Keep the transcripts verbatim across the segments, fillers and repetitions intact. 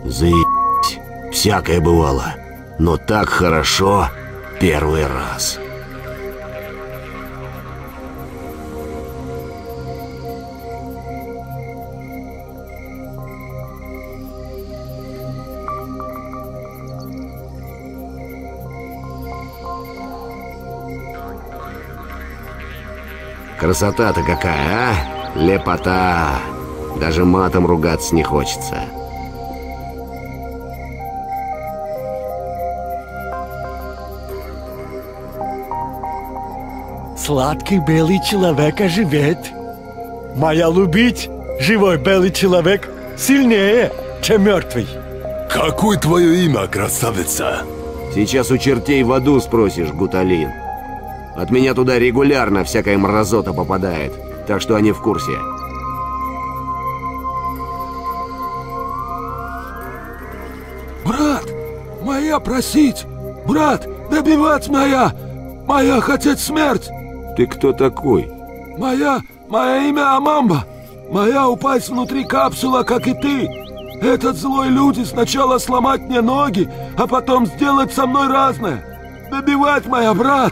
Заебись. Всякое бывало. Но так хорошо первый раз. Красота-то какая, а? Лепота. Даже матом ругаться не хочется. Сладкий белый человек оживет. Моя любить живой белый человек сильнее, чем мертвый. Какое твое имя, красавица? Сейчас у чертей в аду спросишь, Гуталин. От меня туда регулярно всякая мразота попадает, так что они в курсе. Брат, моя просить! Брат, добивать моя! Моя хотеть смерть! Ты кто такой? Моя, мое имя Амамба! Моя упасть внутри капсула, как и ты! Этот злой люди сначала сломать мне ноги, а потом сделать со мной разное! Добивать моя, брат!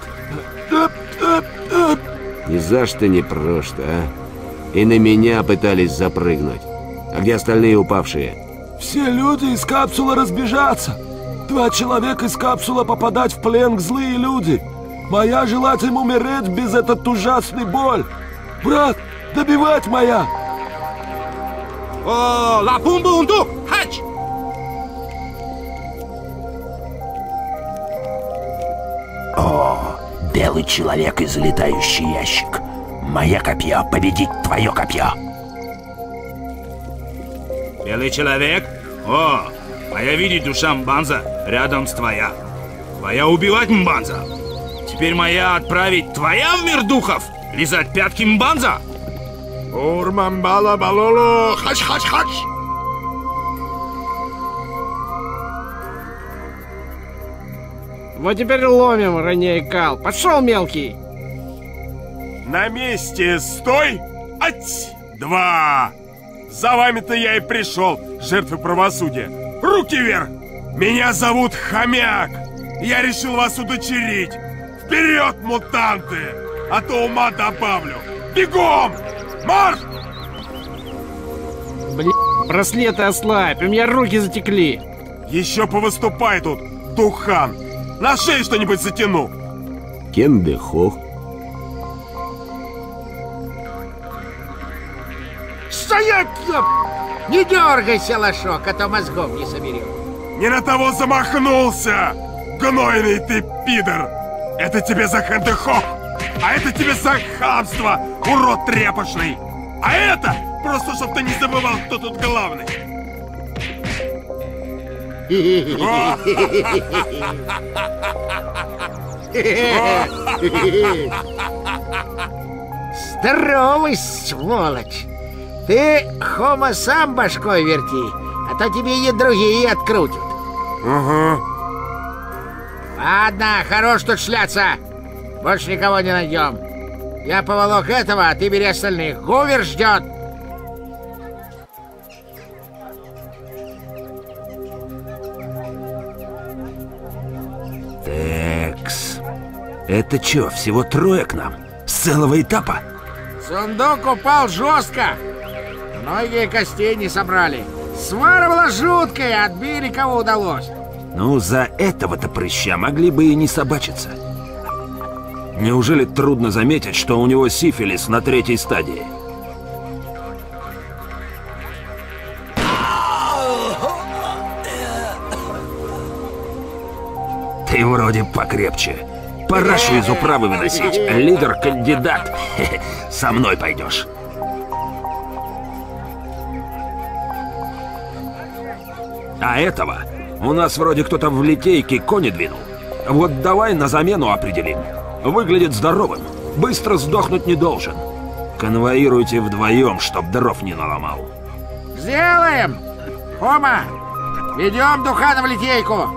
Ни за что не просто, а? И на меня пытались запрыгнуть. А где остальные упавшие? Все люди из капсулы разбежаться. Два человека из капсулы попадать в плен к злые люди. Моя желать им умереть без этот ужасный боль. Брат, добивать моя! О, лапумбунду, хач! О, белый человек и залетающий ящик. Моя копье победит твое копье. Белый человек? О, моя видит душа Мбанза рядом с твоя. Твоя убивать Мбанза. Теперь моя отправить твоя в мир духов? Лизать пятки Мбанза? Урмамбала балоло, хач-хач-хач! Вот теперь ломим, Ранейкал. Пошел, мелкий. На месте стой! Ать! Два! За вами-то я и пришел, жертвы правосудия. Руки вверх! Меня зовут Хомяк. Я решил вас удочерить. Вперед, мутанты! А то ума добавлю. Бегом! Марш! Блин, браслеты ослабь, у меня руки затекли. Еще повыступай тут, Тухан. На шее что-нибудь затяну. Кендехох. Стоять, ёп! Не дергайся, лошок, а то мозгов не соберем. Не на того замахнулся! Гнойный ты пидор! Это тебе за хэндехох! А это тебе за хамство, урод тряпочный! А это просто, чтоб ты не забывал, кто тут главный! Здоровый, сволочь! Ты, Хома, сам башкой верти, а то тебе и другие открутят. Угу. Ладно, хорош тут шляться. Больше никого не найдем. Я поволок этого, а ты бери остальных. Гувер ждет. Текс. Это чё, всего трое к нам? С целого этапа? Сундук упал жестко. Многие костей не собрали. Свара была жуткая, отбили кого удалось. Ну, за этого-то прыща могли бы и не собачиться. Неужели трудно заметить, что у него сифилис на третьей стадии? Ты вроде покрепче. Парашу из управы выносить. Лидер-кандидат. Со мной пойдешь. А этого у нас вроде кто-то в литейке кони двинул. Вот давай на замену определим. Выглядит здоровым. Быстро сдохнуть не должен. Конвоируйте вдвоем, чтоб дров не наломал. Сделаем! Хома, ведем Духана в литейку.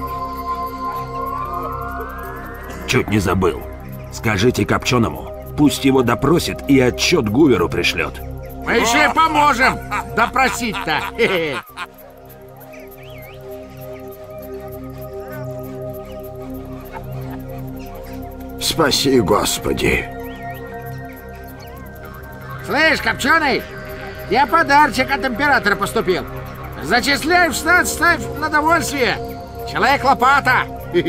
Чуть не забыл. Скажите Копченому, пусть его допросит и отчет Гуверу пришлет. Мы еще и поможем допросить-то. Спаси, Господи. Слышь, Копченый, я подарочек от императора поступил. Зачисляй в штат, ставь на довольствие. Человек-лопата.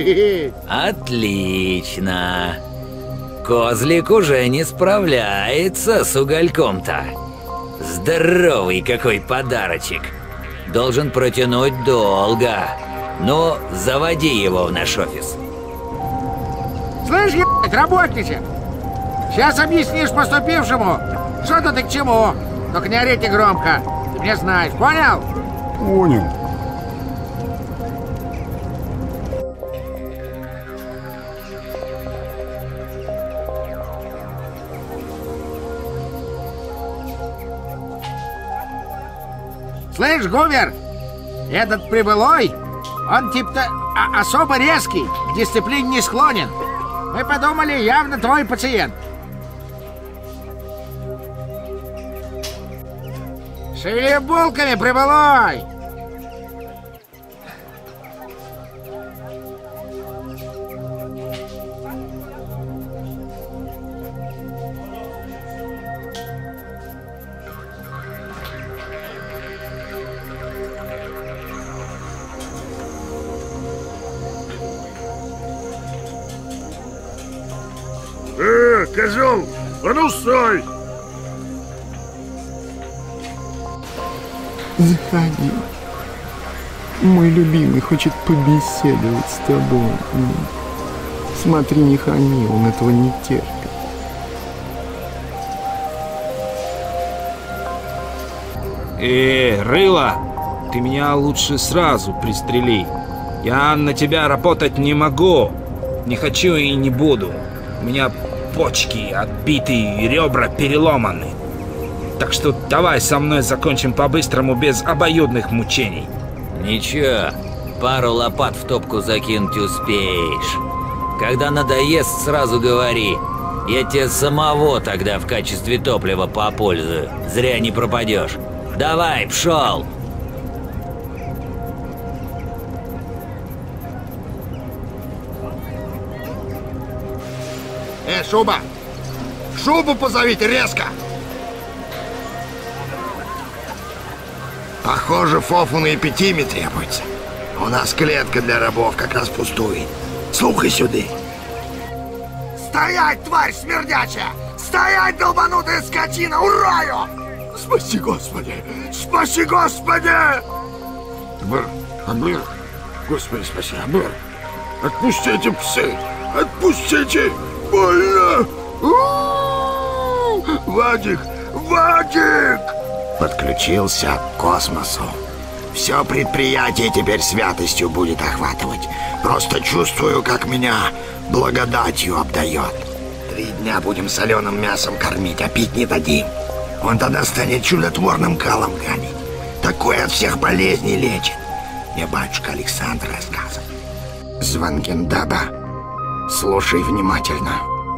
Отлично. Козлик уже не справляется с угольком-то. Здоровый какой подарочек. Должен протянуть долго. Ну, заводи его в наш офис. Слышь, ебать, работничек, сейчас объяснишь поступившему, что тут и к чему. Только не орите громко. Ты меня знаешь, понял? Понял. Слышь, Гувер, этот прибылой, он типа а особо резкий, к дисциплине не склонен. Мы подумали, явно твой пациент. Шевели булками, прибылой! Э, козел, а ну стой! Заходи. Мой любимый хочет побеседовать с тобой. Смотри, не хами, он этого не терпит. Э, Рыло, ты меня лучше сразу пристрели. Я на тебя работать не могу. Не хочу и не буду. У меня почки отбиты и ребра переломаны. Так что давай со мной закончим по-быстрому, без обоюдных мучений. Ничего, пару лопат в топку закинуть успеешь. Когда надоест, сразу говори. Я тебе самого тогда в качестве топлива попользую. Зря не пропадешь. Давай, пшел! Э, Шуба! Шубу позовите резко! Похоже, Фофу на и пяти не требуется. У нас клетка для рабов как раз пустует. Слухай сюда. Стоять, тварь смердячая! Стоять, долбанутая скотина! Ураю! Спаси, Господи! Спаси, Господи! Бр, Бр, Господи, спаси, Бр! Отпустите, псы! Отпустите! Больно! У-у-у! Вадик! Вадик! Подключился к космосу. Все предприятие теперь святостью будет охватывать. Просто чувствую, как меня благодатью обдает. Три дня будем соленым мясом кормить, а пить не дадим. Он тогда станет чудотворным калом гонить. Такое от всех болезней лечит. Мне батюшка Александр рассказывал. Звангендаба, слушай внимательно.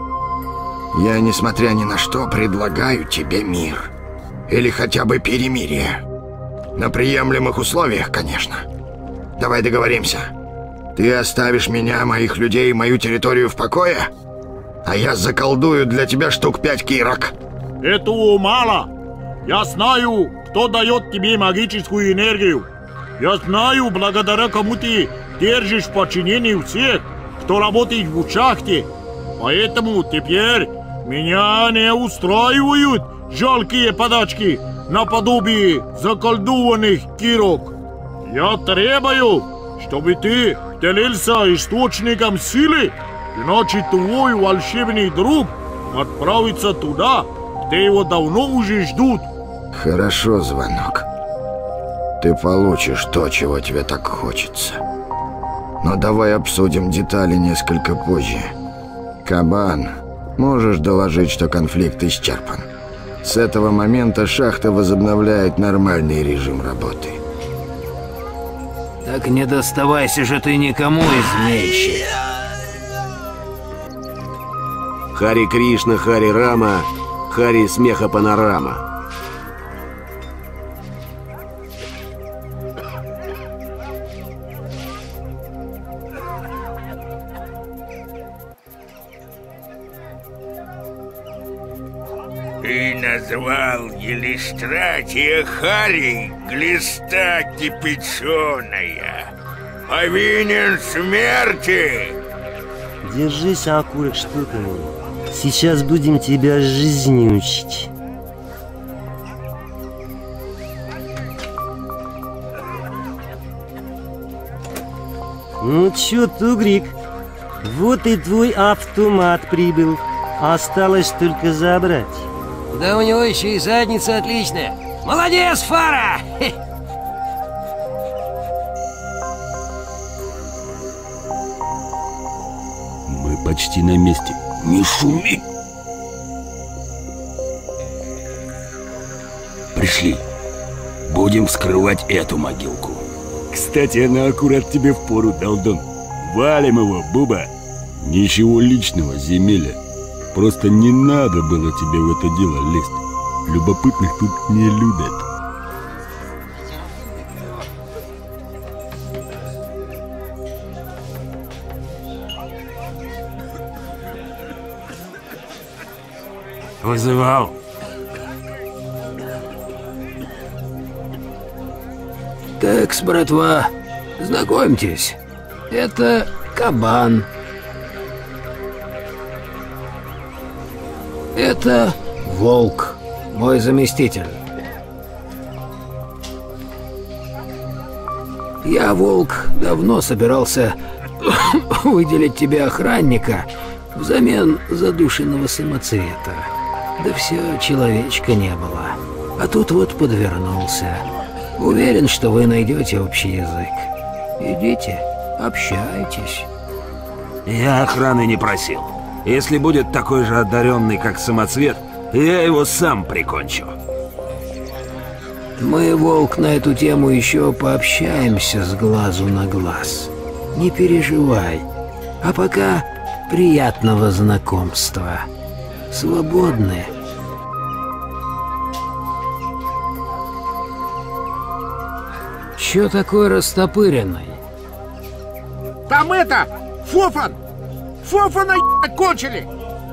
Я, несмотря ни на что, предлагаю тебе мир. Или хотя бы перемирие. На приемлемых условиях, конечно. Давай договоримся. Ты оставишь меня, моих людей, мою территорию в покое, а я заколдую для тебя штук пять кирок. Этого мало. Я знаю, кто дает тебе магическую энергию. Я знаю, благодаря кому ты держишь в подчинении всех, кто работает в шахте. Поэтому теперь меня не устраивают жалкие подачки наподобие заколдованных кирок. Я требую, чтобы ты делился источником силы, иначе твой волшебный друг отправится туда, где его давно уже ждут. Хорошо, Звонок. Ты получишь то, чего тебе так хочется. Но давай обсудим детали несколько позже. Кабан, можешь доложить, что конфликт исчерпан. С этого момента шахта возобновляет нормальный режим работы. Так не доставайся же ты никому, изменщик. Хари Кришна, Хари Рама, Хари Смеха Панорама. И назвал Елистратия Харей глиста кипяченая. Повинен смерти. Держись, окурок, штуками. Сейчас будем тебя жизни учить. Ну чё, Тугрик, вот и твой автомат прибыл. Осталось только забрать. Да у него еще и задница отличная. Молодец, Фара! Хе. Мы почти на месте. Не шуми! Пришли. Будем вскрывать эту могилку. Кстати, она аккурат тебе впору, Долдон. Валим его, Буба. Ничего личного, земеля. Просто не надо было тебе в это дело лезть. Любопытных тут не любят. Вызывал. Так, братва, знакомьтесь, это Кабан. Это Волк, мой заместитель. Я, Волк, давно собирался выделить тебе охранника взамен задушенного самоцвета. Да все, человечка не было. А тут вот подвернулся. Уверен, что вы найдете общий язык. Идите, общайтесь. Я охраны не просил. Если будет такой же одаренный, как самоцвет, я его сам прикончу. Мы, Волк, на эту тему еще пообщаемся с глазу на глаз. Не переживай. А пока приятного знакомства. Свободны. Чё такой растопыренный? Там это, Фофан! Фофана кончили!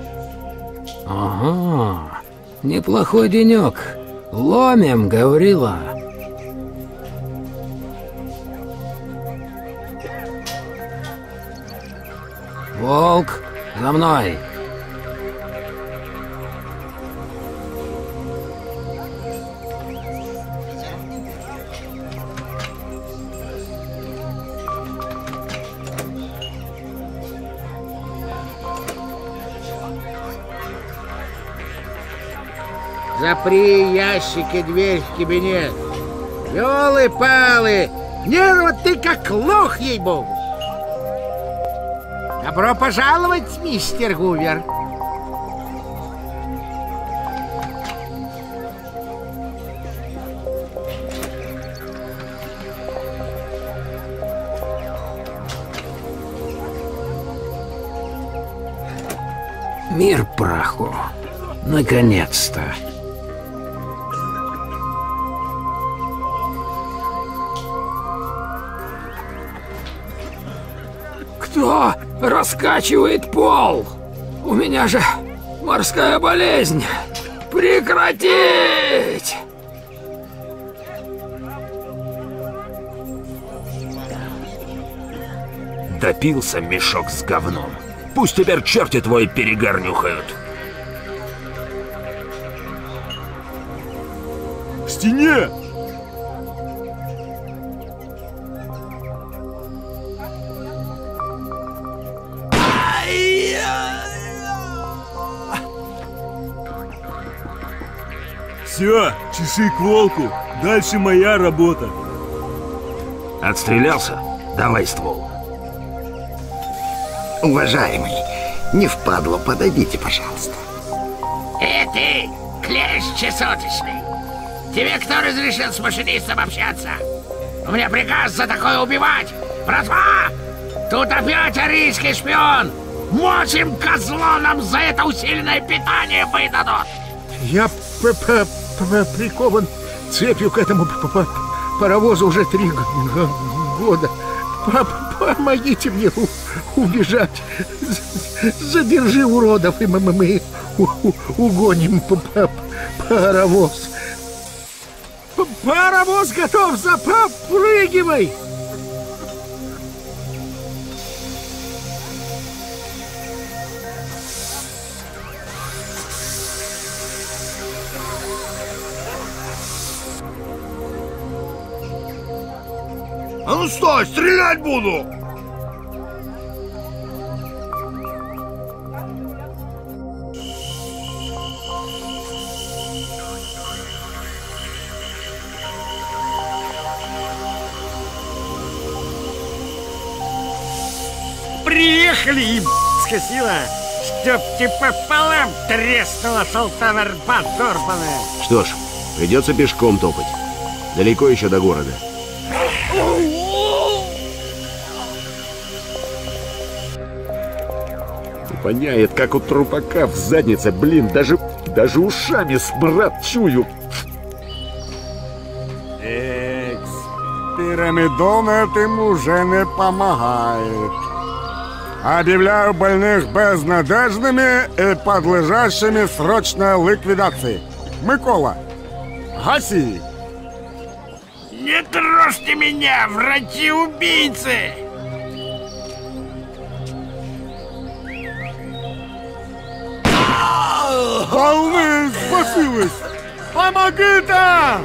Ага, неплохой денек. Ломим, Гаврила. Волк, за мной. Запри ящики, дверь в кабинет. Ёлы-палы! Нервы ты как лох, ей-богу! Добро пожаловать, мистер Гувер. Мир праху. Наконец-то. Кто раскачивает пол? У меня же морская болезнь. Прекратить! Допился мешок с говном. Пусть теперь черти твой перегар нюхают. К стене! Все, чеши к волку. Дальше моя работа. Отстрелялся? Давай ствол. Уважаемый, не впадло, подойдите, пожалуйста. Эй, ты, клещ чесоточный! Тебе кто разрешил с машинистом общаться? У меня приказ за такое убивать! Братва! Тут опять арийский шпион! Мочим козла, нам за это усиленное питание выдадут! Я прикован цепью к этому паровозу уже три года. Помогите мне убежать. Задержи уродов, и мы, мы угоним паровоз. Паровоз готов, запрыгивай! А ну стой, стрелять буду! Приехали, еб***ская сила! Чтоб ты пополам треснула, султан Арбат дорбаная! Что ж, придется пешком топать. Далеко еще до города. Воняет, как у трупака в заднице, блин, даже, даже ушами смрад чую. Экс-пирамидон этим уже не помогает. Объявляю больных безнадежными и подлежащими срочной ликвидации. Микола, гаси! Не трожьте меня, врачи-убийцы! Волны спасилась! Помогите!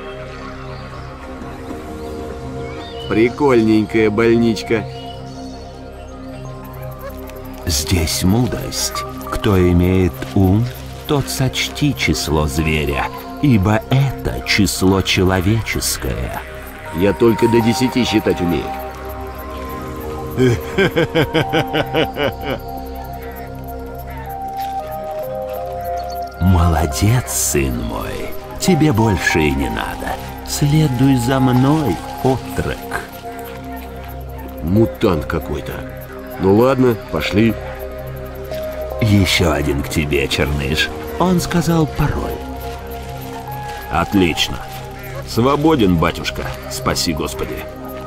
Прикольненькая больничка. Здесь мудрость. Кто имеет ум, тот сочти число зверя, ибо это число человеческое. Я только до десяти считать умею. Молодец, сын мой. Тебе больше и не надо. Следуй за мной, отрок. Мутант какой-то. Ну ладно, пошли. Еще один к тебе, Черныш. Он сказал пароль. Отлично. Свободен, батюшка. Спаси Господи.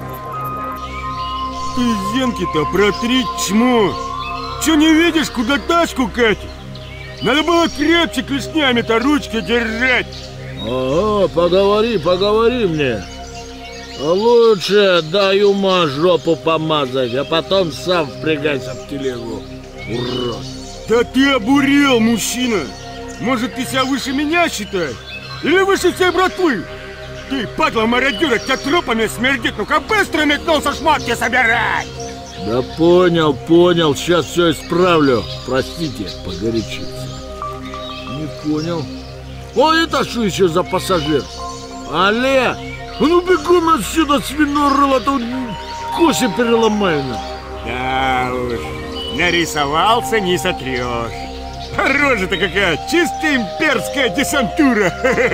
Ты зенки-то протри, чмо. Че не видишь, куда тачку катит? Надо было крепче клешнями-то ручки держать. Ага, поговори, поговори мне. Лучше дай ума жопу помазать, а потом сам впрягайся в телегу. Урод. Да ты обурел, мужчина. Может, ты себя выше меня считаешь? Или выше всей братвы? Ты, падла мародера, тебя трупами смердит. Ну-ка быстро метнулся шмотки собирать. Да понял, понял, сейчас все исправлю. Простите, погорячился. Не понял. О, это что еще за пассажир? Алле, ну бегом отсюда, свиное рыло, тут коси переломаю. Да уж, нарисовался, не сотрешь. Рожа-то какая, чисто имперская десантура.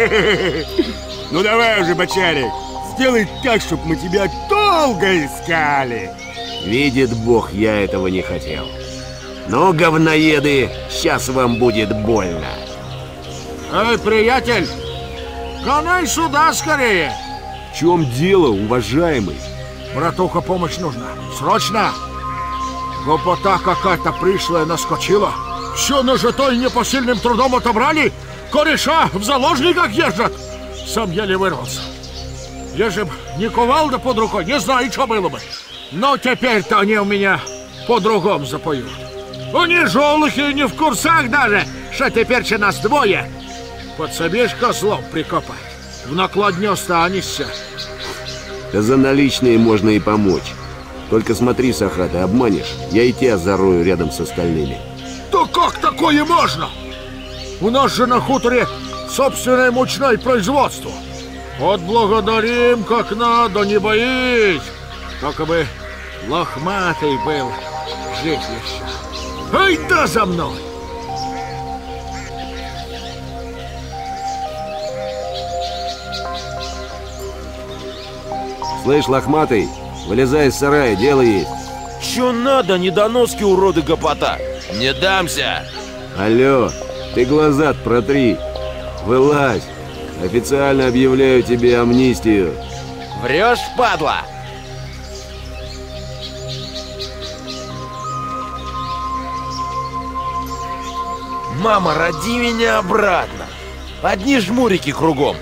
Ну давай уже, бочарик, сделай так, чтобы мы тебя долго искали. Видит Бог, я этого не хотел. Ну, говноеды, сейчас вам будет больно. Эй, приятель, гонай сюда скорее. В чем дело, уважаемый? Братуха, помощь нужна. Срочно! Гопота какая-то пришлая наскочила. Все нажитой непосильным трудом отобрали. Кореша в заложниках держат. Сам еле вырвался. Если б не кувалда под рукой, не знаю, что было бы. Но теперь-то они у меня по-другому запоют. Они жолухи не в курсах даже, что теперь нас двое. Подсобишь козлов прикопать, в накладню останешься. Да за наличные можно и помочь. Только смотри, Сахата, обманешь, я и тебя зарою рядом с остальными. Да как такое можно? У нас же на хуторе собственное мучное производство. Отблагодарим как надо, не боись. Только бы лохматый был, жить еще. Ай да за мной! Слышь, лохматый, вылезай из сарая, дело есть. Чё надо, недоноски, уроды гопота? Не дамся! Алло, ты глаза протри. Вылазь. Официально объявляю тебе амнистию. Врешь, падла? Мама, роди меня обратно. Одни жмурики кругом.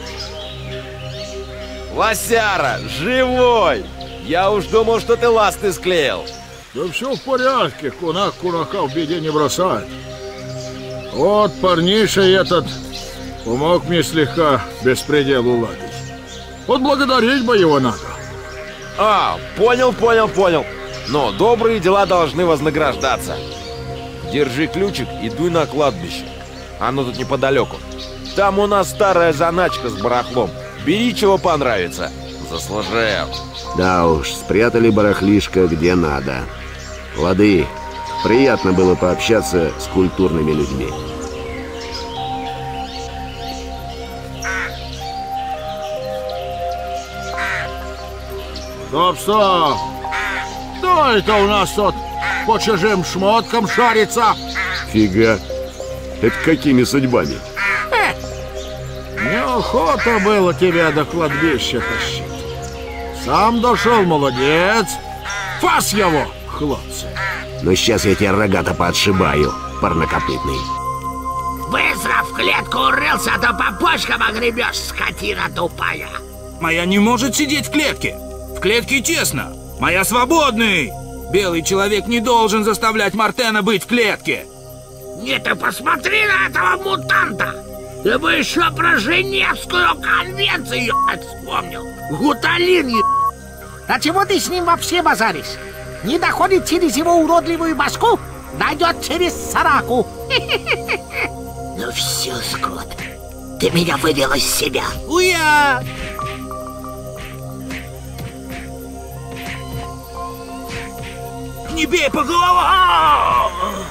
Лосяра, живой! Я уж думал, что ты ласты склеил. Да все в порядке, кунак кунака в беде не бросает. Вот парниша этот помог мне слегка беспредел уладить. Вот благодарить бы его надо. А, понял, понял, понял. Но добрые дела должны вознаграждаться. Держи ключик и дуй на кладбище. Оно тут неподалеку. Там у нас старая заначка с барахлом. Бери, чего понравится. Заслужил. Да уж, спрятали барахлишко где надо. Лады, приятно было пообщаться с культурными людьми. Стоп, стоп! Кто это у нас тут по чужим шмоткам шарится? Фига. Это какими судьбами? Неохота было тебя до кладбища тащить. Сам дошел, молодец. Фас его, хлопцы. Но сейчас я тебя рогато поотшибаю, парнокопытный. Быстро в клетку урылся, а то по почкам огребешь, скотина тупая. Моя не может сидеть в клетке. В клетке тесно. Моя свободный. Белый человек не должен заставлять Мартена быть в клетке. Не, ты посмотри на этого мутанта. Ты бы еще про Женевскую конвенцию вспомнил. Гуталин, е... А чего ты с ним вообще базаришь? Не доходит через его уродливую башку, дойдет через сараку. Ну все, Скотт, ты меня вывел из себя. Уя! Не бей по головам!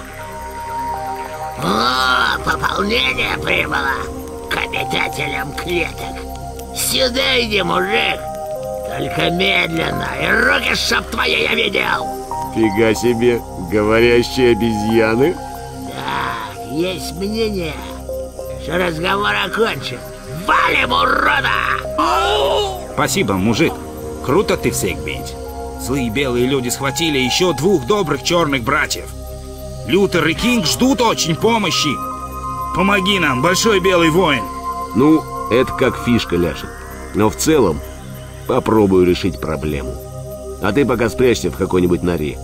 О, пополнение прибыло к обитателям клеток. Сюда иди, мужик. Только медленно, и руки, чтоб твои, я видел. Фига себе, говорящие обезьяны? Да, есть мнение, что разговор окончен. Валим, урода! Спасибо, мужик. Круто ты всех бить. Злые белые люди схватили еще двух добрых черных братьев. Лютер и Кинг ждут очень помощи. Помоги нам, большой белый воин. Ну, это как фишка ляжет. Но в целом попробую решить проблему. А ты пока спрячься в какой-нибудь норе.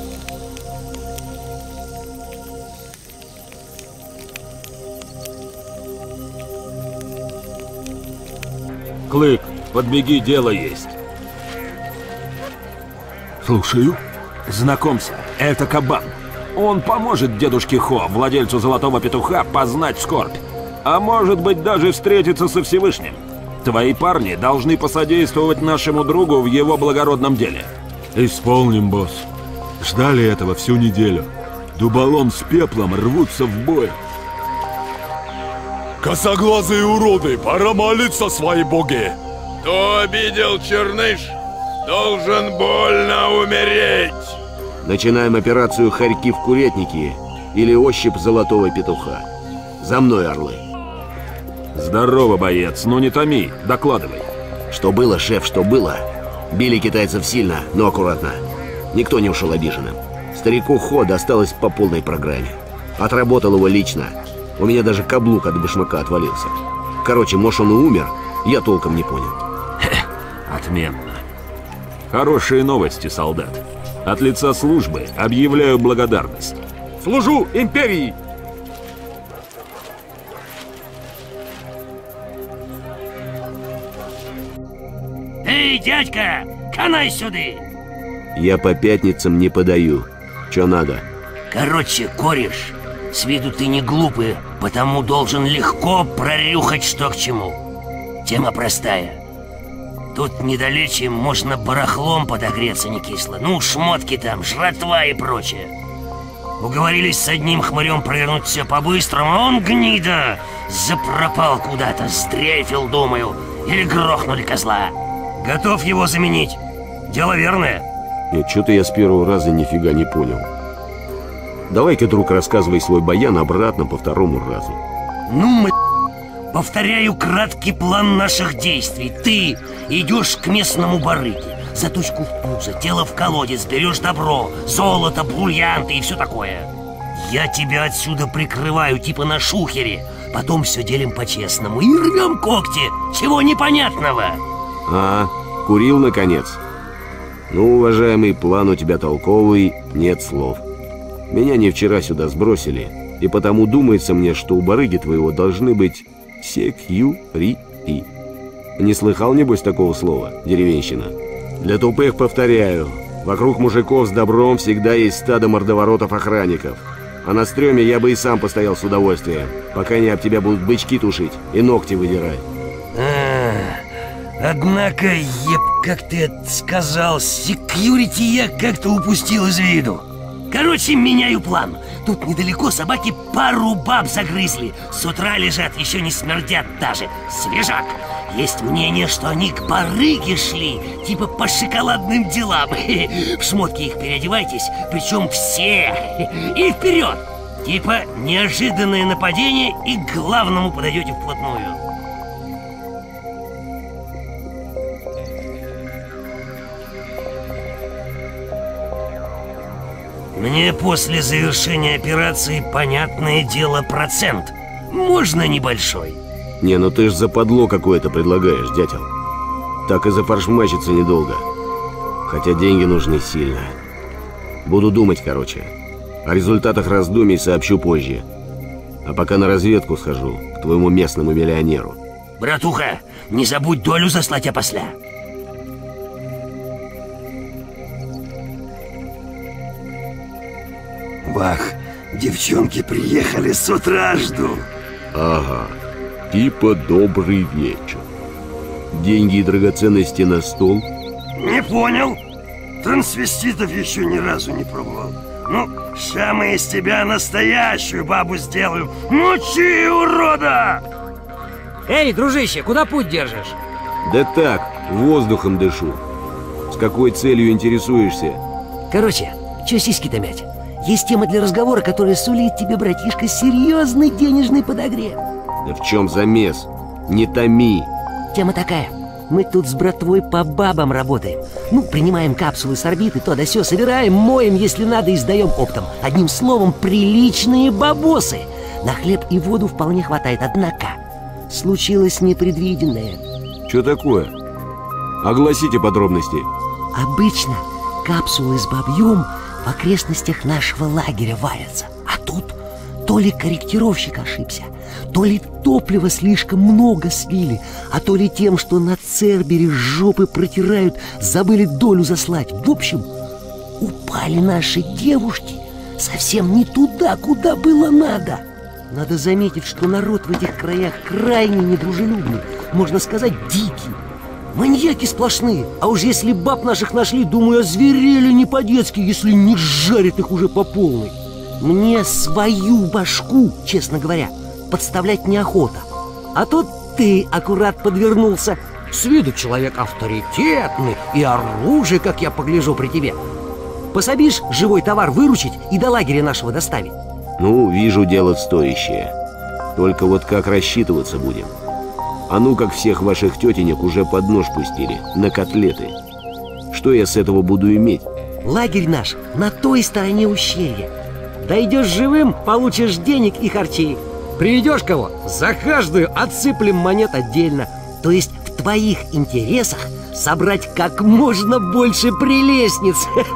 Клык, подбеги, дело есть. Слушаю. Знакомься, это Кабан. Он поможет дедушке Хо, владельцу Золотого Петуха, познать скорбь. А может быть, даже встретиться со Всевышним. Твои парни должны посодействовать нашему другу в его благородном деле. Исполним, босс. Ждали этого всю неделю. Дуболом с пеплом рвутся в бой. Косоглазые уроды, пора молиться своей боге. Кто обидел Черныш, должен больно умереть. Начинаем операцию «Хорьки в курятнике» или «Ощупь Золотого Петуха». За мной, орлы. Здорово, боец, ну не томи, докладывай. Что было, шеф, что было. Били китайцев сильно, но аккуратно. Никто не ушел обиженным. Старику Хо досталось по полной программе. Отработал его лично. У меня даже каблук от башмака отвалился. Короче, может, он и умер, я толком не понял. Отменно. Хорошие новости, солдат. От лица службы объявляю благодарность. Служу империи! Эй, дядька, канай сюда! Я по пятницам не подаю. Чё надо? Короче, кореш, с виду ты не глупый, потому должен легко прорюхать, что к чему. Тема простая. Тут недалече можно барахлом подогреться не кисло. Ну, шмотки там, жратва и прочее. Уговорились с одним хмырем провернуть все по-быстрому, а он, гнида, запропал куда-то, стрейфил, думаю, или грохнули козла. Готов его заменить. Дело верное. Нет, что-то я с первого раза нифига не понял. Давай-ка, друг, рассказывай свой баян обратно по второму разу. Ну, мы... Повторяю краткий план наших действий. Ты идешь к местному барыге, заточку в пузо, тело в колодец, берешь добро, золото, бриллианты и все такое. Я тебя отсюда прикрываю, типа на шухере. Потом все делим по-честному и рвем когти. Чего непонятного? А, курил наконец? Ну, уважаемый, план у тебя толковый, нет слов. Меня не вчера сюда сбросили, и потому думается мне, что у барыги твоего должны быть секьюрити. Не слыхал, небось, такого слова, деревенщина? Для тупых повторяю, вокруг мужиков с добром всегда есть стадо мордоворотов-охранников. А на стреме я бы и сам постоял с удовольствием, пока не об тебя будут бычки тушить и ногти выдирать. А, однако, еб, как ты это сказал, секьюрити я как-то упустил из виду. Короче, меняю план. Тут недалеко собаки пару баб загрызли. С утра лежат, еще не смердят даже. Свежак. Есть мнение, что они к барыге шли, типа по шоколадным делам. В шмотки их переодевайтесь, причем все. И вперед! Типа неожиданное нападение, и к главному подойдете вплотную. Мне после завершения операции, понятное дело, процент. Можно небольшой. Не, ну ты ж западло какое-то предлагаешь, дятел. Так и зафаршмачиться недолго. Хотя деньги нужны сильно. Буду думать, короче. О результатах раздумий сообщу позже. А пока на разведку схожу, к твоему местному миллионеру. Братуха, не забудь долю заслать опосля. Бах, девчонки приехали, с утра жду. Ага. Типа добрый вечер. Деньги и драгоценности на стол? Не понял. Трансвеститов еще ни разу не пробовал. Ну, ща мы из тебя настоящую бабу сделаем. Мучи, урода! Эй, дружище, куда путь держишь? Да так, воздухом дышу. С какой целью интересуешься? Короче, чё сиськи-то мять? Есть тема для разговора, которая сулит тебе, братишка, серьезный денежный подогрев. Да в чем замес? Не томи. Тема такая. Мы тут с братвой по бабам работаем. Ну, принимаем капсулы с орбиты, то да сё, собираем, моем, если надо, и сдаем оптом. Одним словом, приличные бабосы. На хлеб и воду вполне хватает, однако случилось непредвиденное. Что такое? Огласите подробности. Обычно капсулы с бабьем в окрестностях нашего лагеря варятся. А тут то ли корректировщик ошибся, то ли топлива слишком много слили, а то ли тем, что на Цербере жопы протирают, забыли долю заслать. В общем, упали наши девушки совсем не туда, куда было надо. Надо заметить, что народ в этих краях крайне недружелюбный, можно сказать, дикий. Маньяки сплошные. А уж если баб наших нашли, думаю, озверели не по-детски, если не жарят их уже по полной. Мне свою башку, честно говоря, подставлять неохота. А тут ты аккурат подвернулся. С виду человек авторитетный, и оружие, как я погляжу, при тебе. Пособишь живой товар выручить и до лагеря нашего доставить? Ну, вижу, дело стоящее. Только вот как рассчитываться будем? А ну, как всех ваших тетенек уже под нож пустили, на котлеты. Что я с этого буду иметь? Лагерь наш на той стороне ущелья. Дойдешь живым, получишь денег и харчей. Приведешь кого? За каждую отсыплем монет отдельно. То есть в твоих интересах собрать как можно больше прелестниц.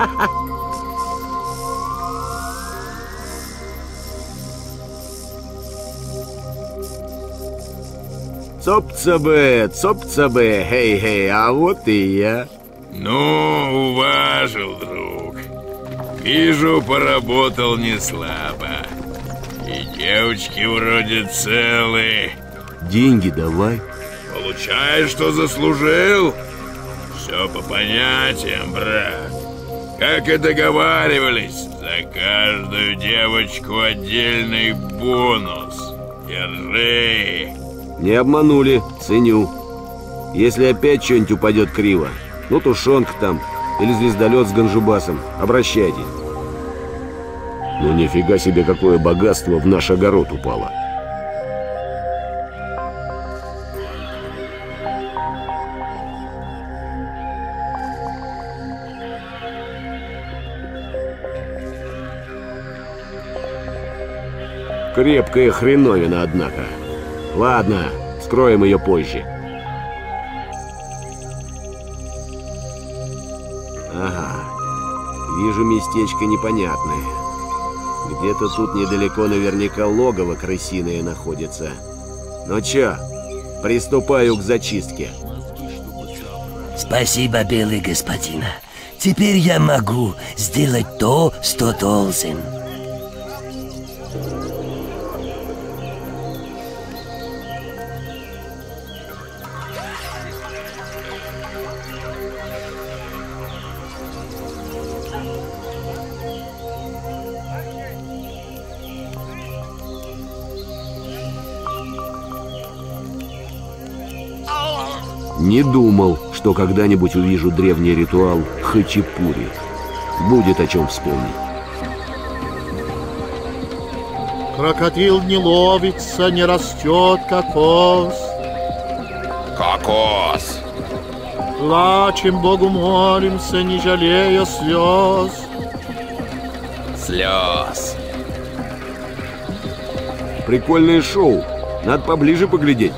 Цоп-цабе, цоп-цабе, хей-хей, а вот и я. Ну, уважил, друг. Вижу, поработал не слабо. И девочки вроде целые. Деньги давай. Получай, что заслужил. Все по понятиям, брат. Как и договаривались, за каждую девочку отдельный бонус. Держи. Не обманули, ценю. Если опять что-нибудь упадет криво, ну тушенка там, или звездолет с ганжубасом, обращайтесь. Ну нифига себе, какое богатство в наш огород упало. Крепкая хреновина, однако. Ладно, скроем ее позже. Ага, вижу местечко непонятное. Где-то тут недалеко наверняка логово крысиное находится. Ну чё, приступаю к зачистке. Спасибо, белый господин. Теперь я могу сделать то, что должен. Не думал, что когда-нибудь увижу древний ритуал хачапури. Будет о чем вспомнить. Крокодил не ловится, не растет кокос. Кокос. Плачем, Богу молимся, не жалея слез. Слез. Прикольное шоу. Надо поближе поглядеть.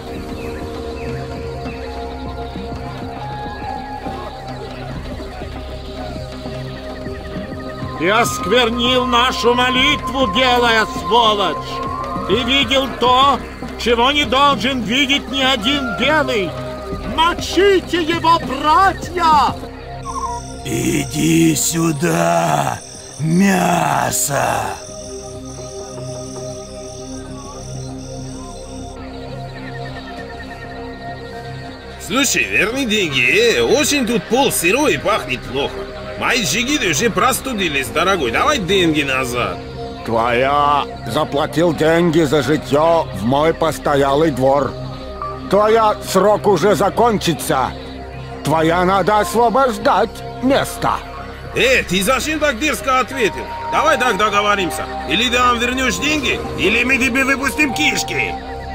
Ты осквернил нашу молитву, белая сволочь! Ты видел то, чего не должен видеть ни один белый! Мочите его, братья! Иди сюда, мясо! Слушай, верни деньги, э, очень тут пол сырой и пахнет плохо. Мои джигиты уже простудились, дорогой, давай деньги назад. Твоя заплатил деньги за житье в мой постоялый двор. Твоя срок уже закончится. Твоя надо освобождать место. Э, ты зачем так дерзко ответил? Давай так договоримся. Или ты нам вернешь деньги, или мы тебе выпустим кишки.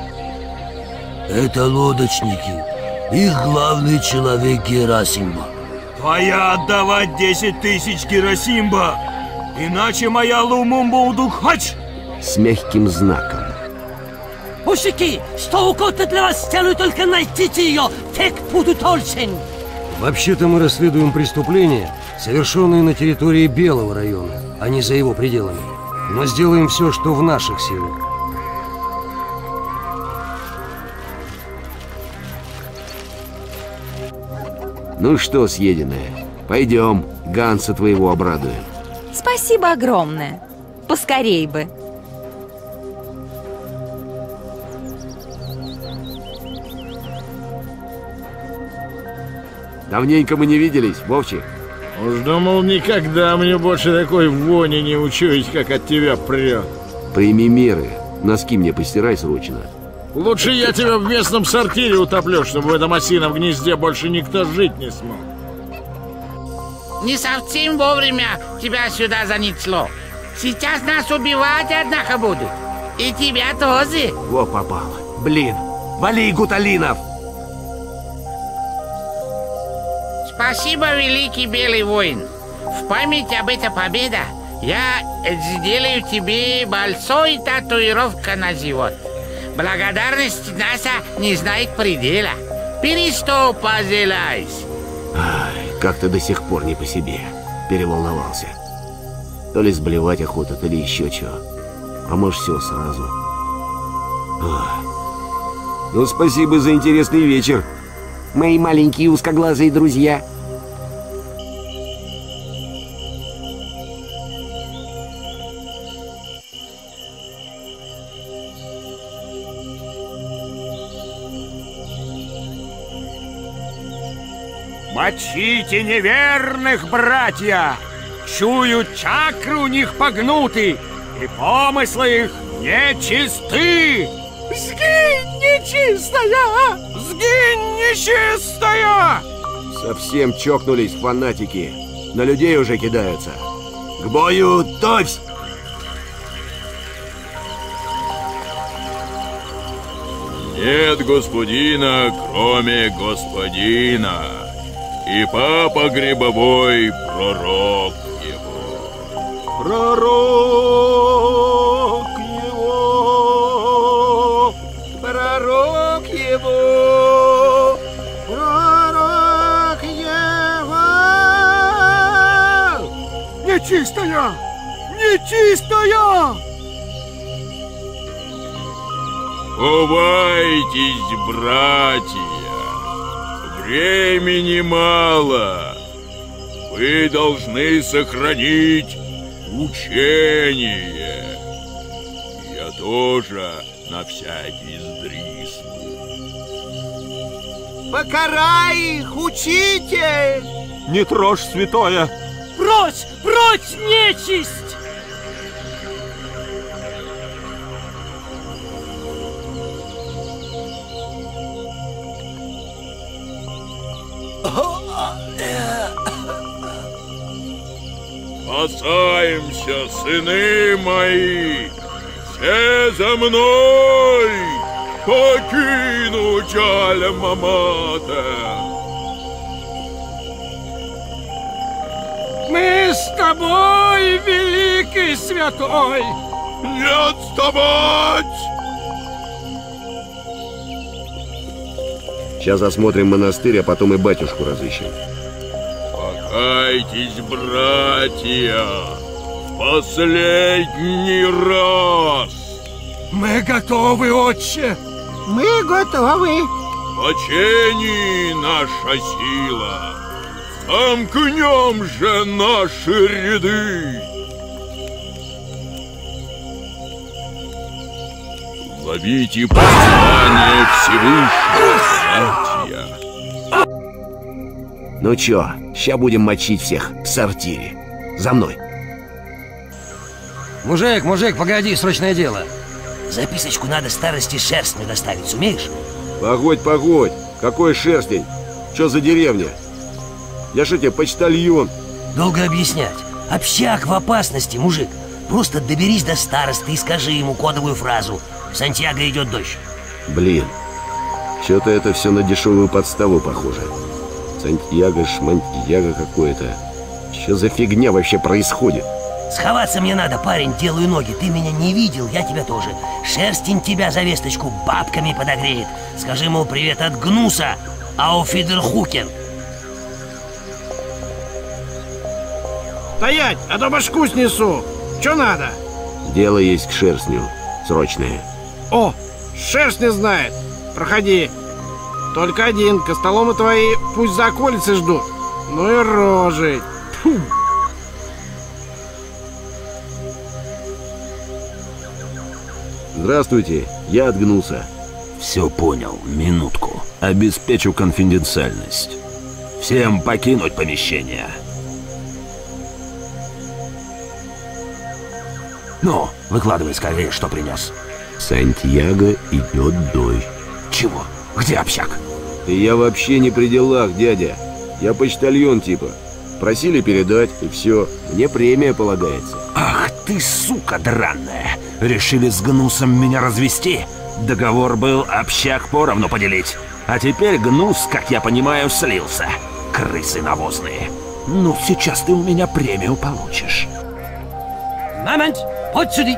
Это лодочники. Их главный человек Герасимба. Твоя отдавать десять тысяч Герасимба, иначе моя Лумумба удухач. С мягким знаком. Мужики, что угодно для вас сделаю, только найдите ее. Так буду должен. Вообще-то мы расследуем преступления, совершенные на территории Белого района, а не за его пределами. Но сделаем все, что в наших силах. Ну что, съеденное, пойдем, Ганса твоего обрадуем. Спасибо огромное. Поскорей бы. Давненько мы не виделись, Вовчик. Уж думал, никогда мне больше такой вони не учуять, как от тебя прет. Прими меры, носки мне постирай срочно. Лучше я тебя в местном сортире утоплю, чтобы в этом осином гнезде больше никто жить не смог. Не совсем вовремя тебя сюда занесло. Сейчас нас убивать, однако, будут. И тебя тоже. Во, попало. Блин, вали, Гуталинов! Спасибо, великий белый воин. В память об этой победе я сделаю тебе большой татуировка на живот. Благодарность наша не знает предела. Переступай, зелайсь. Ай, как-то до сих пор не по себе. Переволновался. То ли сблевать охота, то ли еще чего. А может, все сразу. Ой. Ну, спасибо за интересный вечер, мои маленькие узкоглазые друзья. Мочите неверных, братья! Чую, чакры у них погнуты, и помыслы их нечисты! Сгинь, нечистая! Сгинь, нечистая! Совсем чокнулись фанатики. На людей уже кидаются. К бою, товсь! Нет господина, кроме господина. И папа Грибовой пророк его. Пророк его. пророк его, пророк его. Нечистая! Нечистая! Ховайтесь, братья! Времени мало! Вы должны сохранить учение. Я тоже на всякий сдрисну. Покарай их, учитель! Не трожь, святое! Прочь! Прочь, нечисть! Спасаемся, сыны мои! Все за мной! Покинуть Альма-Матер! Мы с тобой, великий святой! Не отставать! Сейчас осмотрим монастырь, а потом и батюшку разыщем. Покайтесь, братья! Последний раз! Мы готовы, отче! Мы готовы! В учении наша сила! Замкнем же наши ряды! Ловите послание Всевышнего, братья! Ну чё, ща будем мочить всех в сортире. За мной. Мужик, мужик, погоди, срочное дело. Записочку надо старости шерстню доставить, сумеешь? Погодь, погодь. Какой шерстень? Чё за деревня? Я что тебе, почтальон? Долго объяснять. Общак в опасности, мужик. Просто доберись до старосты и скажи ему кодовую фразу. В Сантьяго идет дождь. Блин, что-то это все на дешевую подставу похоже. Сантьяго, шмантьяго какое-то. Что за фигня вообще происходит? Сховаться мне надо, парень, делаю ноги. Ты меня не видел, я тебя тоже. Шерстень тебя за весточку бабками подогреет. Скажи, мол, привет от Гнуса, Ауфидерхукен. Стоять, а то башку снесу. Че надо? Дело есть к шерстню. Срочное. О, шерсть не знает. Проходи. Только один, костоломы твои пусть за околицы ждут. Ну и рожи. Фу. Здравствуйте, я от Гнуса. Все понял, минутку. Обеспечу конфиденциальность. Всем покинуть помещение. Ну, выкладывай скорее, что принес. Сантьяго идет дождь. Чего? Где общак? И я вообще не при делах, дядя. Я почтальон типа. Просили передать, и все. Мне премия полагается. Ах ты, сука дранная! Решили с Гнусом меня развести? Договор был общак поровну поделить. А теперь Гнус, как я понимаю, слился. Крысы навозные. Ну, сейчас ты у меня премию получишь. Мамонт, вот сюда.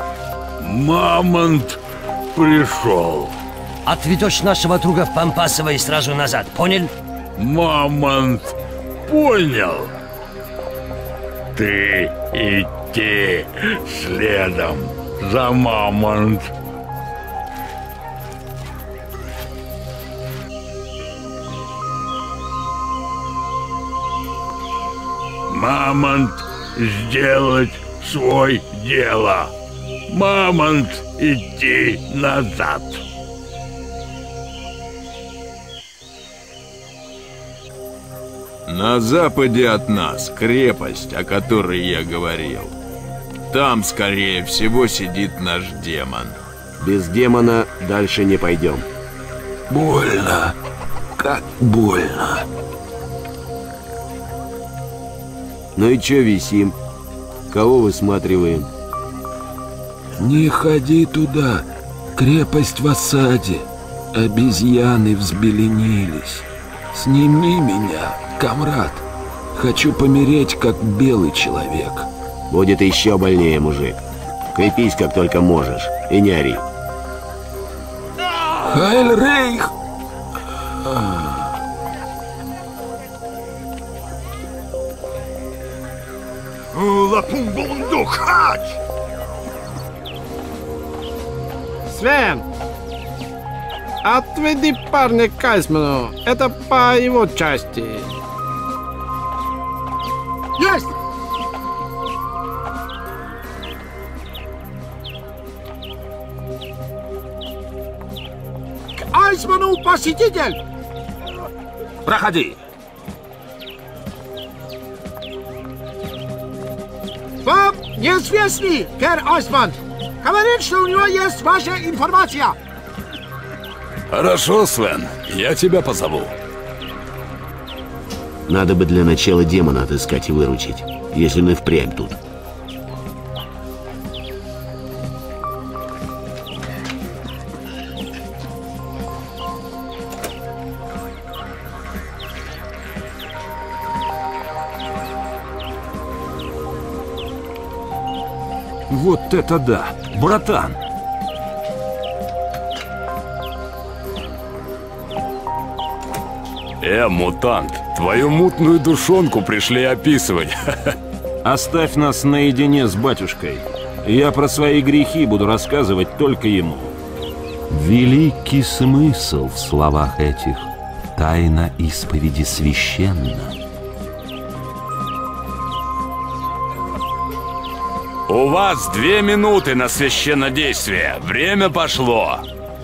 Мамонт пришел. Отведешь нашего друга в Пампасово и сразу назад, понял? Мамонт понял. Ты идти следом за Мамонт. Мамонт сделать свой дело. Мамонт идти назад. На западе от нас крепость, о которой я говорил. Там, скорее всего, сидит наш демон. Без демона дальше не пойдем. Больно. Как больно. Ну и чё висим? Кого высматриваем? Не ходи туда. Крепость в осаде. Обезьяны взбеленились. Сними меня, комрад. Хочу помереть, как белый человек. Будет еще больнее, мужик. Крепись, как только можешь. И не ори. Хайль Рейх! Лапумбунду хач! Свен! Отведи парня к Айсману. Это по его части. Есть! К Айсману посетитель! Проходи. Вам неизвестный, Герр Айсман. Говорит, что у него есть ваша информация. Хорошо, Свен, я тебя позову. Надо бы для начала демона отыскать и выручить, если мы впрямь тут. Вот это да, братан! Э, мутант, твою мутную душонку пришли описывать. Оставь нас наедине с батюшкой. Я про свои грехи буду рассказывать только ему. Великий смысл в словах этих. Тайна исповеди священна. У вас две минуты на священнодействие. Время пошло.